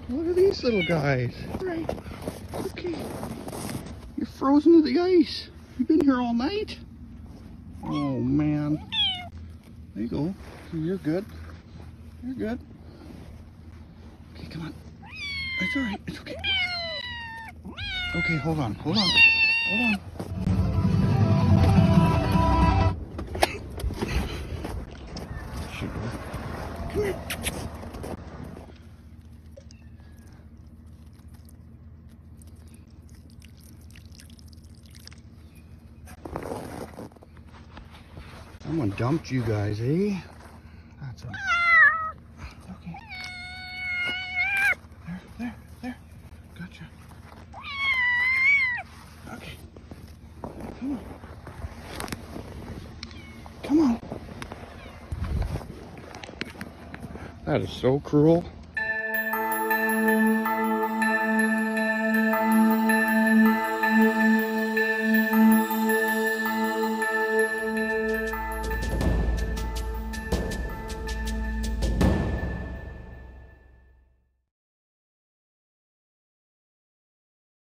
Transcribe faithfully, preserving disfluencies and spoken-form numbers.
Look at these little guys. Right. Okay. You're frozen to the ice. You've been here all night? Oh, man. There you go. You're good. You're good. Okay, come on. It's all right. It's okay. Okay, hold on. Hold on. Hold on. Sugar. Come here. Someone dumped you guys, eh? That's all. Okay. There, there, there. Gotcha. Okay. Come on. Come on. That is so cruel.